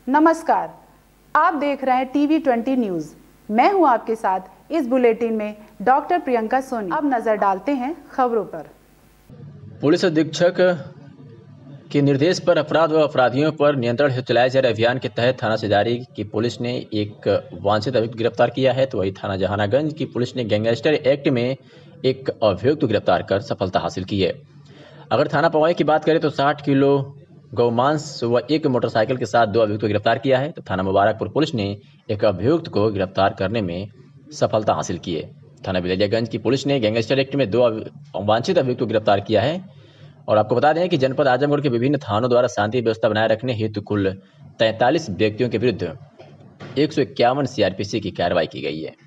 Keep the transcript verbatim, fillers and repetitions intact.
नमस्कार, आप देख रहे हैं टीवी ट्वेंटी न्यूज। मैं हूं आपके साथ इस बुलेटिन में डॉक्टर प्रियंका सोनी। अब नजर डालते हैं खबरों पर। पुलिस अधीक्षक के निर्देश पर अपराध व अपराधियों पर नियंत्रण हेतु चलाए जा रहे अभियान के तहत थाना सेजारी की पुलिस ने एक वांछित अभियुक्त गिरफ्तार किया है। तो वही थाना जहानागंज की पुलिस ने गैंगस्टर एक्ट में एक अभियुक्त गिरफ्तार कर सफलता हासिल की है। अगर थाना पवाई की बात करें तो साठ किलो गौमांस व एक मोटरसाइकिल के साथ दो अभियुक्त को गिरफ्तार किया है। तो थाना मुबारकपुर पुलिस ने एक अभियुक्त को गिरफ्तार करने में सफलता हासिल की है। थाना बिलैयागंज की पुलिस ने गैंगस्टर एक्ट में दो वांछित अभियुक्त को गिरफ्तार किया है। और आपको बता दें कि जनपद आजमगढ़ के विभिन्न थानों द्वारा शांति व्यवस्था बनाए रखने हेतु कुल तैंतालीस व्यक्तियों के विरुद्ध एक सौ इक्यावन सीआरपीसी की कार्रवाई की गई है।